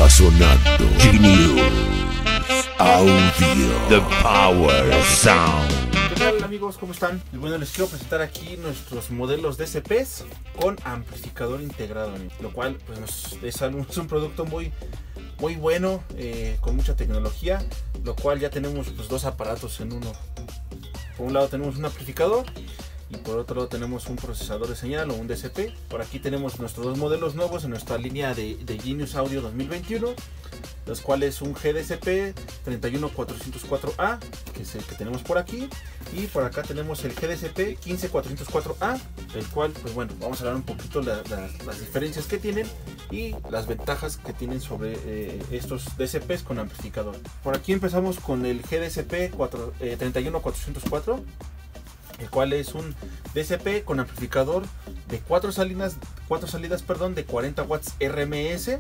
Está sonando Genius Audio, The Power Sound. ¿Qué tal, amigos? ¿Cómo están? Y bueno, les quiero presentar aquí nuestros modelos DSPs con amplificador integrado, lo cual pues es un producto muy bueno, con mucha tecnología, lo cual ya tenemos pues dos aparatos en uno. Por un lado tenemos un amplificador y por otro lado tenemos un procesador de señal o un DSP. Por aquí tenemos nuestros dos modelos nuevos en nuestra línea de Genius Audio 2021, los cuales un GDSP 31404A, que es el que tenemos por aquí, y por acá tenemos el GDSP 15404A, el cual pues bueno, vamos a hablar un poquito las diferencias que tienen y las ventajas que tienen sobre estos DSPs con amplificador. Por aquí empezamos con el GDSP 31404, el cual es un DSP con amplificador de 4 salidas de 40 watts RMS,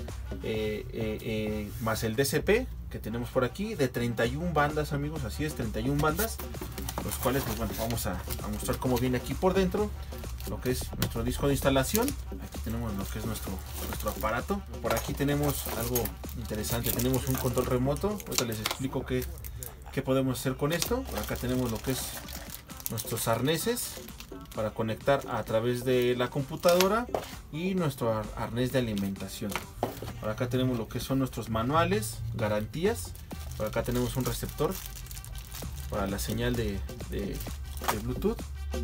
más el DSP que tenemos por aquí de 31 bandas, amigos, así es, 31 bandas, los cuales pues bueno, vamos a mostrar cómo viene aquí por dentro lo que es nuestro disco de instalación. Aquí tenemos lo que es nuestro aparato. Por aquí tenemos algo interesante, tenemos un control remoto. Ahorita les explico qué podemos hacer con esto. Por acá tenemos lo que es nuestros arneses para conectar a través de la computadora y nuestro arnés de alimentación. Por acá tenemos lo que son nuestros manuales, garantías. Por acá tenemos un receptor para la señal de Bluetooth.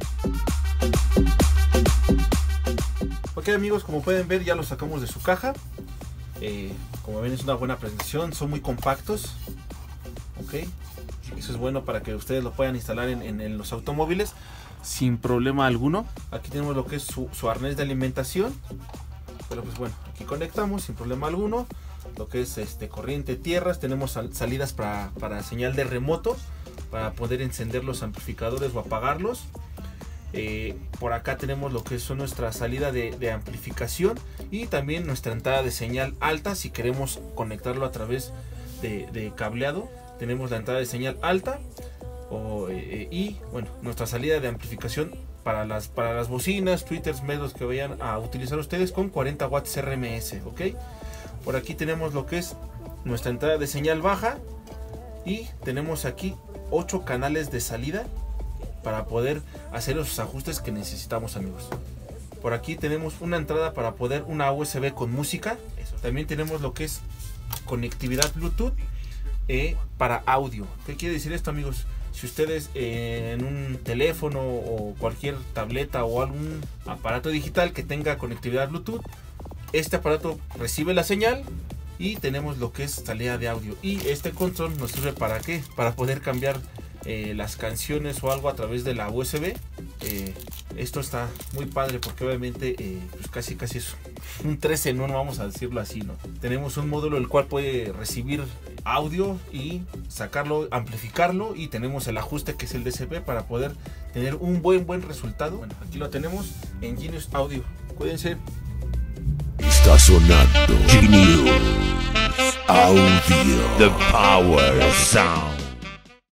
Ok, amigos, como pueden ver ya los sacamos de su caja. Como ven, es una buena presentación, son muy compactos. Ok, eso es bueno para que ustedes lo puedan instalar en los automóviles sin problema alguno. Aquí tenemos lo que es su arnés de alimentación, pero pues bueno, aquí conectamos sin problema alguno lo que es corriente, tierras. Tenemos salidas para señal de remoto, para poder encender los amplificadores o apagarlos. Por acá tenemos lo que son nuestra salida de amplificación y también nuestra entrada de señal alta si queremos conectarlo a través de cableado. Tenemos la entrada de señal alta y bueno, nuestra salida de amplificación para las bocinas, tweeters, medios que vayan a utilizar ustedes con 40 watts RMS. Ok, por aquí tenemos lo que es nuestra entrada de señal baja y tenemos aquí 8 canales de salida para poder hacer los ajustes que necesitamos, amigos. Por aquí tenemos una entrada para poder una USB con música. También tenemos lo que es conectividad Bluetooth para audio. ¿Qué quiere decir esto, amigos? Si ustedes en un teléfono o cualquier tableta o algún aparato digital que tenga conectividad Bluetooth, este aparato recibe la señal y tenemos lo que es salida de audio. Y este control nos sirve para ¿qué? Para poder cambiar las canciones o algo a través de la USB. Esto está muy padre porque obviamente pues casi es un 3 en 1, vamos a decirlo así, ¿no? Tenemos un módulo el cual puede recibir audio y sacarlo, amplificarlo, y tenemos el ajuste que es el DSP para poder tener un buen resultado. Bueno, aquí lo tenemos en Genius Audio. Cuídense. Está sonando Genius Audio, The Power Sound.